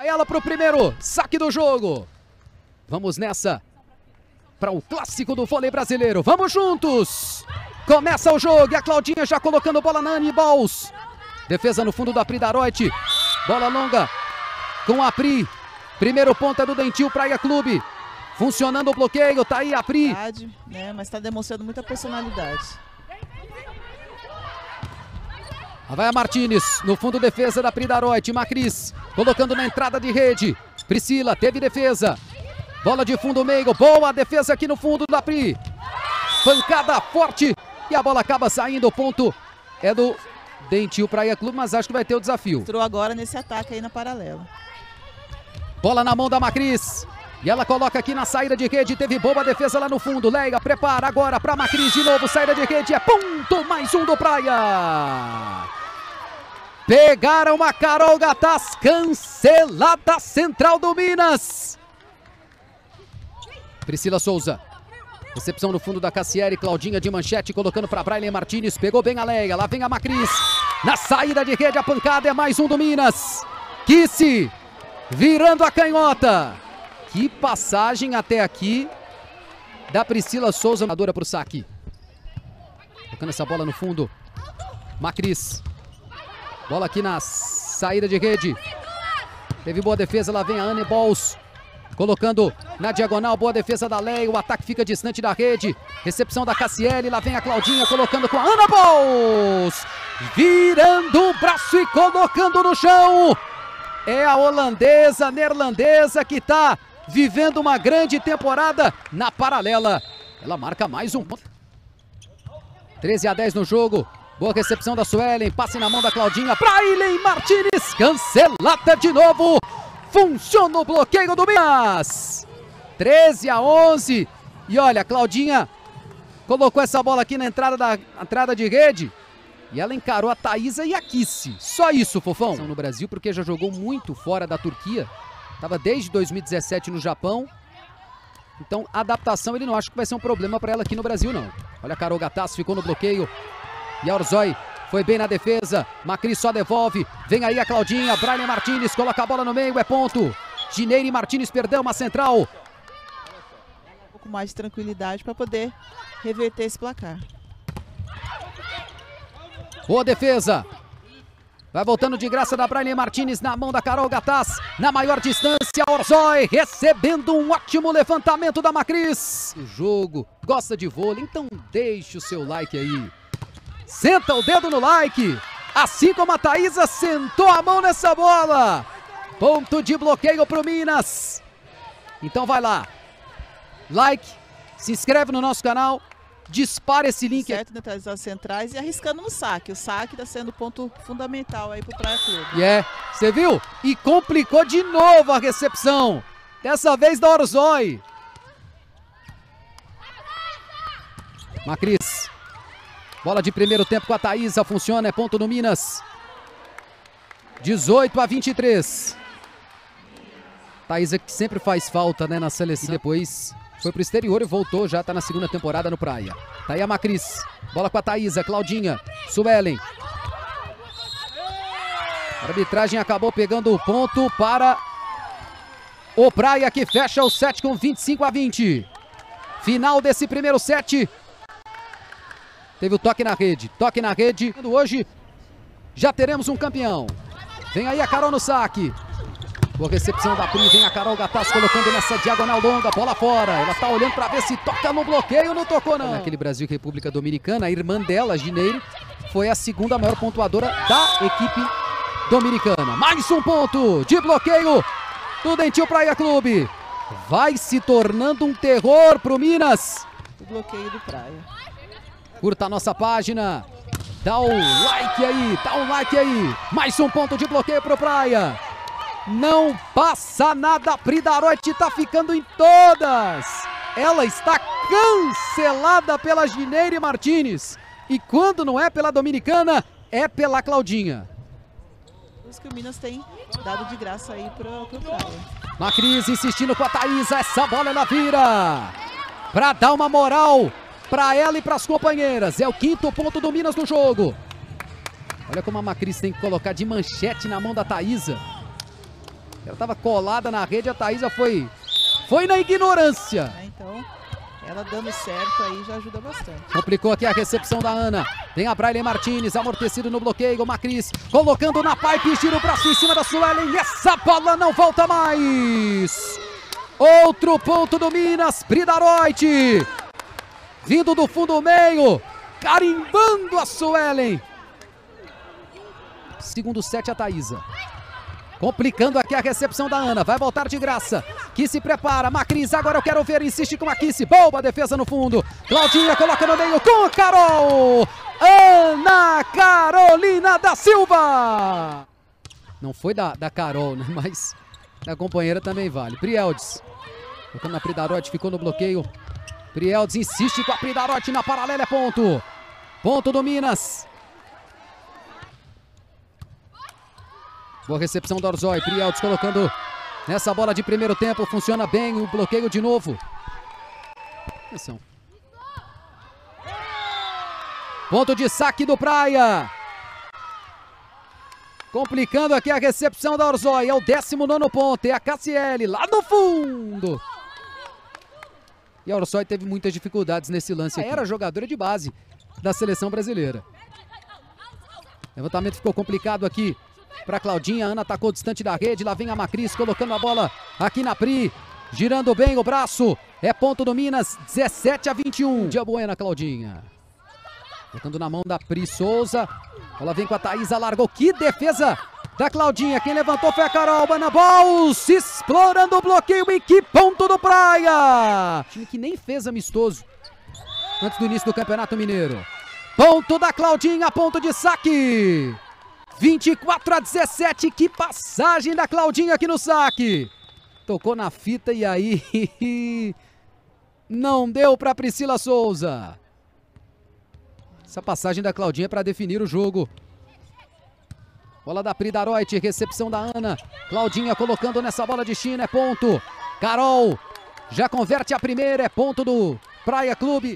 Ela para o primeiro saque do jogo. Vamos nessa para o clássico do vôlei brasileiro. Vamos juntos. Começa o jogo e a Claudinha já colocando bola na Anne Balls. Defesa no fundo da Pri Daroit. Bola longa com a Pri. Primeiro ponto é do Dentil Praia Clube. Funcionando o bloqueio, tá aí a Pri. Mas está demonstrando muita personalidade. Lá vai a Martins, no fundo defesa da Pri Daroit. Macris, colocando na entrada de rede. Priscila, teve defesa. Bola de fundo meio, boa defesa aqui no fundo da Pri. Pancada forte e a bola acaba saindo. O ponto é do Dentil Praia Clube, mas acho que vai ter o desafio. Entrou agora nesse ataque aí na paralela. Bola na mão da Macris. E ela coloca aqui na saída de rede. Teve boa defesa lá no fundo. Leia, prepara agora para Macris de novo. Saída de rede. É ponto. Mais um do Praia. Pegaram a Carol Gattas. Cancelada central do Minas. Priscila Souza. Recepção no fundo da Cassiere. Claudinha de manchete colocando para Braille Martins. Pegou bem a Leia. Lá vem a Macris. Na saída de rede a pancada é mais um do Minas. Kissi. Virando a canhota. Que passagem até aqui da Priscila Souza. Para o saque. Colocando essa bola no fundo. Macris. Bola aqui na saída de rede. Teve boa defesa. Lá vem a Anne Balls. Colocando na diagonal. Boa defesa da Leia. O ataque fica distante da rede. Recepção da Cassiele. Lá vem a Claudinha colocando com a Anne Balls. Virando o braço e colocando no chão. É a holandesa, neerlandesa que está vivendo uma grande temporada na paralela. Ela marca mais um ponto. 13-10 no jogo. Boa recepção da Suelen. Passe na mão da Claudinha. Braille Martins. Cancelada de novo. Funciona o bloqueio do Minas. 13-11. E olha, a Claudinha colocou essa bola aqui na entrada de rede. E ela encarou a Thaísa e a Kissi. Só isso, Fofão. No Brasil, porque já jogou muito fora da Turquia. Estava desde 2017 no Japão. Então, a adaptação ele não acha que vai ser um problema para ela aqui no Brasil, não. Olha a Carol Gattas, ficou no bloqueio. E a Orzoi foi bem na defesa. Macris só devolve. Vem aí a Claudinha. Braille Martins coloca a bola no meio. É ponto. Gineire Martins perdeu uma central. Um pouco mais de tranquilidade para poder reverter esse placar. Boa defesa. Vai voltando de graça da Braille Martins na mão da Carol Gattas. Na maior distância, Orzoi recebendo um ótimo levantamento da Macris. O jogo gosta de vôlei, então deixe o seu like aí. Senta o dedo no like. Assim como a Thaísa sentou a mão nessa bola. Ponto de bloqueio para o Minas. Então vai lá. Like, se inscreve no nosso canal. Dispara esse link. Certo, neutralizar as centrais e arriscando no saque. O saque está sendo ponto fundamental aí para o Praia Clube. Você viu? E complicou de novo a recepção. Dessa vez da Orzoi. Macris. Bola de primeiro tempo com a Thaísa. Funciona, é ponto no Minas. 18-23. Thaísa que sempre faz falta, né, na seleção. E depois foi pro exterior e voltou, já tá na segunda temporada no Praia. Tá aí a Macris. Bola com a Thaísa, Claudinha, Suelen. A arbitragem acabou pegando o ponto para o Praia, que fecha o set com 25-20. Final desse primeiro set. Teve o toque na rede. Toque na rede. Hoje já teremos um campeão. Vem aí a Carol no saque. Boa recepção da Pri, vem a Carol Gattas colocando nessa diagonal longa, bola fora. Ela tá olhando para ver se toca no bloqueio, não tocou não. Naquele Brasil e República Dominicana, a irmã dela, Gineire, foi a segunda maior pontuadora da equipe dominicana. Mais um ponto de bloqueio do Dentil Praia Clube. Vai se tornando um terror pro Minas. O bloqueio do Praia. Curta a nossa página, dá o like aí, Mais um ponto de bloqueio pro Praia. Não passa nada, a Pri Daroit tá ficando em todas. Ela está cancelada pela Gineire Martins. E quando não é pela Dominicana, é pela Claudinha. Por isso que o Minas tem dado de graça aí pro Praia. Macris insistindo com a Thaísa, essa bola ela vira. Pra dar uma moral pra ela e pras companheiras. É o quinto ponto do Minas no jogo. Olha como a Macris tem que colocar de manchete na mão da Thaísa. Ela estava colada na rede, a Thaísa foi na ignorância. Então, ela dando certo aí já ajuda bastante. Complicou aqui a recepção da Ana. Tem a Braille Martinez, amortecido no bloqueio. Macris colocando na pipe, gira o braço em cima da Suelen. Essa bola não volta mais. Outro ponto do Minas, Pridaroit. Vindo do fundo meio, carimbando a Suelen. Segundo set a Thaísa. Complicando aqui a recepção da Ana. Vai voltar de graça. Que se prepara. Macris, agora eu quero ver. Insiste com a Kissi. Boa defesa no fundo. Claudinha coloca no meio com a Carol. Ana Carolina da Silva. Não foi da Carol, né? Mas da companheira também vale. Prieldes. Tocando na Pridaroit. Ficou no bloqueio. Prieldes insiste com a Pridaroit na paralela. É ponto. Ponto do Minas. Boa recepção do Orzoi. Prieldes colocando nessa bola de primeiro tempo. Funciona bem o bloqueio de novo. Atenção. Ponto de saque do Praia. Complicando aqui a recepção da Orzoi. É o 19º ponto. É a Cassiele lá no fundo. E a Orzoi teve muitas dificuldades nesse lance aqui. Era jogadora de base da seleção brasileira. Levantamento ficou complicado aqui para Claudinha. A Ana atacou distante da rede. Lá vem a Macris colocando a bola aqui na Pri. Girando bem o braço. É ponto do Minas. 17-21. Dia Buena, Claudinha. Colocando na mão da Pri Souza. Ela vem com a Thaísa. Largou. Que defesa da Claudinha. Quem levantou foi a Carol. Banabols explorando o bloqueio. E que ponto do Praia. Time que nem fez amistoso antes do início do Campeonato Mineiro. Ponto da Claudinha. Ponto de saque. 24-17, que passagem da Claudinha aqui no saque. Tocou na fita e aí não deu para Priscila Souza. Essa passagem da Claudinha para definir o jogo. Bola da Pridaroit, recepção da Ana. Claudinha colocando nessa bola de China, é ponto. Carol já converte a primeira, é ponto do Praia Clube.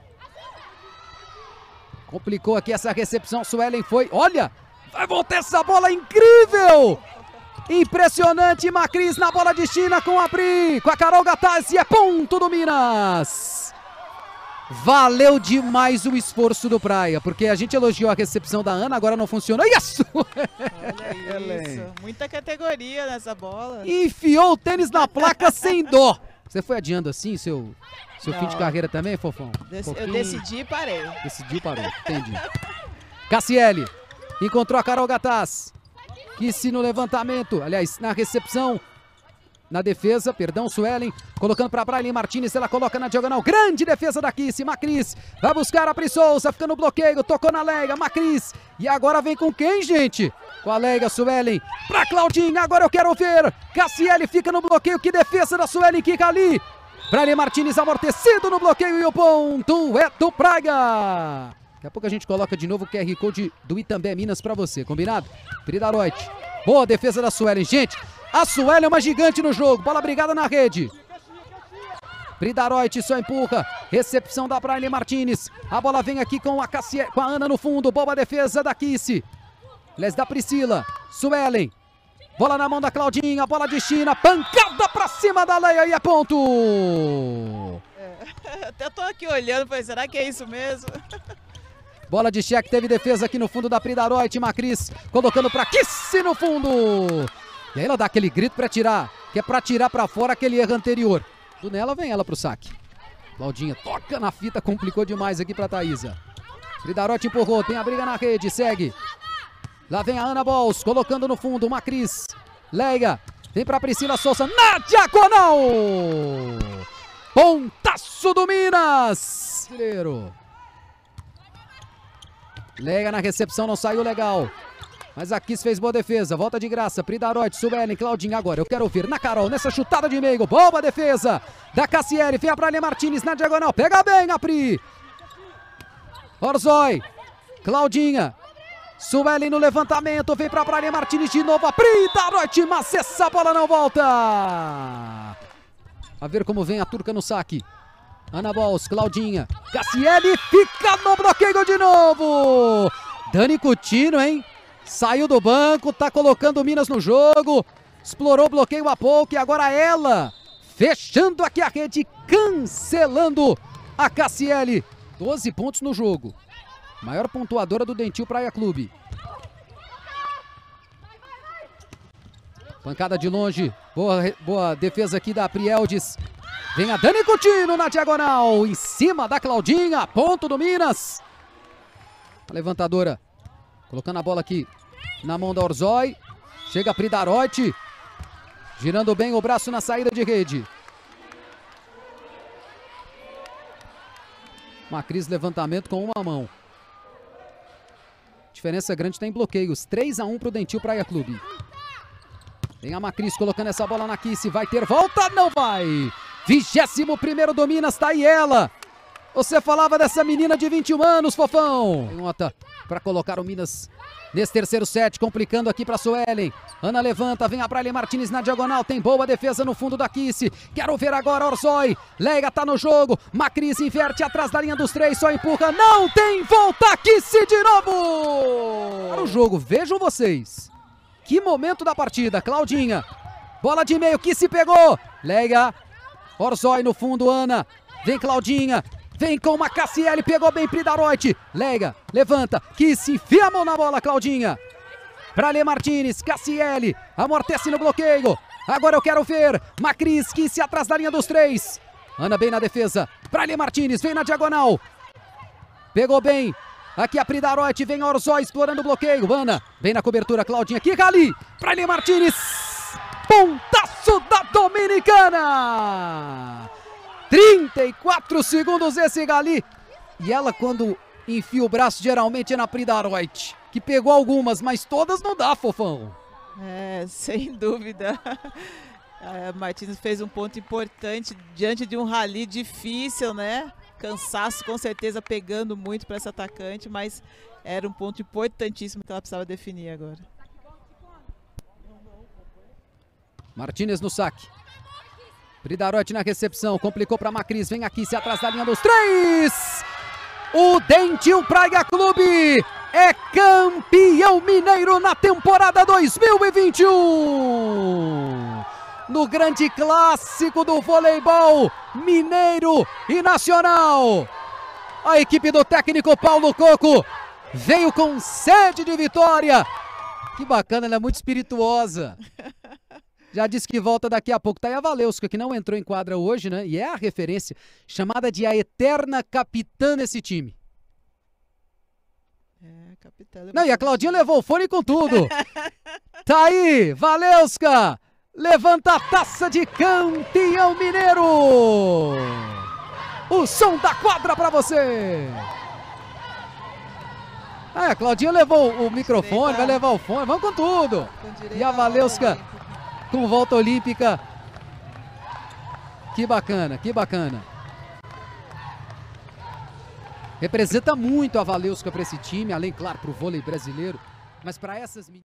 Complicou aqui essa recepção, Suelen foi, olha... Vai voltar essa bola incrível! Impressionante, Macris na bola de China com a Pri, com a Carol Gataz, e é ponto do Minas! Valeu demais o esforço do Praia, porque a gente elogiou a recepção da Ana, agora não funcionou. Isso! Olha isso, muita categoria nessa bola. Enfiou o tênis na placa sem dó. Você foi adiando assim seu fim de carreira também, Fofão? Eu decidi e parei. Decidiu e parou, entendi. Cassiele. Encontrou a Carol Gataz. Kissi no levantamento. Aliás, na recepção. Na defesa, perdão, Suelen. Colocando para Braille Martinez. Ela coloca na diagonal. Grande defesa da Kissi. Macris vai buscar a Pri Souza. Fica no bloqueio. Tocou na Lega. Macris. E agora vem com quem, gente? Com a Lega, Suelen. Para Claudinha. Agora eu quero ver. Cassiele fica no bloqueio. Que defesa da Suelen. Kika ali. Braille Martinez amortecido no bloqueio. E o ponto é do Praga. Daqui a pouco a gente coloca de novo o QR Code do Itambé Minas para você, combinado? Pridaroit. Boa defesa da Suelen. Gente, a Suelen é uma gigante no jogo. Bola brigada na rede. Pridaroit só empurra. Recepção da Braille Martinez. A bola vem aqui com a Ana no fundo. Boa defesa da Kissi. Aliás, da Priscila. Suelen. Bola na mão da Claudinha. Bola de China. Pancada pra cima da Leia e é ponto. Até tô aqui olhando. Falei, será que é isso mesmo? Bola de cheque, teve defesa aqui no fundo da Pridaroit. Macris colocando pra Kissi no fundo. E aí ela dá aquele grito pra tirar, que é pra tirar pra fora aquele erro anterior. Do nela vem ela pro saque. Claudinha toca na fita, complicou demais aqui pra Thaísa. Pridaroit empurrou, tem a briga na rede, segue. Lá vem a Ana Bols, colocando no fundo, Macris. Leia, vem pra Priscila Souza na diagonal. Pontaço do Minas. Leia na recepção, não saiu legal. Mas a Kissi fez boa defesa. Volta de graça. Pridaroit, Suelen, Claudinha agora. Eu quero ouvir na Carol, nessa chutada de meio. Boa defesa da Cassiele. Vem a Braille Martinez na diagonal. Pega bem a Pri. Orzoi. Claudinha. Suelen no levantamento. Vem pra Braille Martinez de novo. A Pridaroit, mas essa bola não volta. A ver como vem a turca no saque. Ana Bols, Claudinha, Cassiele fica no bloqueio de novo. Dani Coutinho, hein? Saiu do banco, tá colocando o Minas no jogo. explorou o bloqueio há pouco e agora ela fechando aqui a rede, cancelando a Cassiele. 12 pontos no jogo. Maior pontuadora do Dentil Praia Clube. Pancada de longe. Boa defesa aqui da Prieldes. Vem a Dani Coutinho na diagonal. Em cima da Claudinha. Ponto do Minas. A levantadora. Colocando a bola aqui na mão da Orzói. Chega a Pridarotti. Girando bem o braço na saída de rede. Macris, levantamento com uma mão. Diferença grande está em bloqueios. 3-1 para o Dentil Praia Clube. Vem a Macris colocando essa bola na Kissi. Vai ter volta? Não vai. 21º do Minas, tá aí ela. Você falava dessa menina de 21 anos, Fofão. Nota para colocar o Minas nesse terceiro set, complicando aqui para Suelen. Ana levanta, vem a Braille Martinez na diagonal, tem boa defesa no fundo da Kissi. Quero ver agora Orzói. Leia tá no jogo. Macris inverte atrás da linha dos 3, só empurra. Não tem volta, Kissi de novo. Para o jogo, vejam vocês. Que momento da partida, Claudinha. Bola de meio, Kissi pegou. Leia, Orzói no fundo, Ana. Vem Claudinha. Vem com uma Cassiele, pegou bem Pridarotti. Lega, levanta, Kissi, enfia a mão na bola, Claudinha. Braille Martinez, Cassiele, amortece no bloqueio. Agora eu quero ver Macris, Kissi atrás da linha dos 3. Ana bem na defesa. Braille Martinez, vem na diagonal. Pegou bem. Aqui a Pridarotti, vem a Orzói explorando o bloqueio. Ana, vem na cobertura, Claudinha. Aqui, Gali. Braille Martinez. Pontaço da Dominicana. 34 segundos esse Gali. E ela, quando enfia o braço, geralmente é na Pridarotti, que pegou algumas, mas todas não dá, Fofão. É, sem dúvida. A Martins fez um ponto importante diante de um rally difícil, né? Cansaço, com certeza, pegando muito para essa atacante, mas era um ponto importantíssimo que ela precisava definir agora. Martinez no saque. Pridarotti na recepção, complicou para Macris, vem aqui, se atrás da linha dos 3. O Dentil Praia Clube é campeão mineiro na temporada 2021. No grande clássico do voleibol mineiro e nacional. A equipe do técnico Paulo Coco veio com sede de vitória. Que bacana, ela é muito espirituosa. Já disse que volta daqui a pouco. Tá aí a Valeuska, que não entrou em quadra hoje, né? E é a referência, chamada de a eterna capitã desse time. É, capitã. Não, e a Claudinha levou o fone com tudo. Tá aí, Valeuska. Levanta a taça de campeão mineiro. O som da quadra pra você. Ah, a Claudinha levou o microfone, vai levar o fone. Vamos com tudo. E a Valeuska com volta olímpica. Que bacana, que bacana. Representa muito a Valeuska para esse time, além, claro, para o vôlei brasileiro. Mas para essas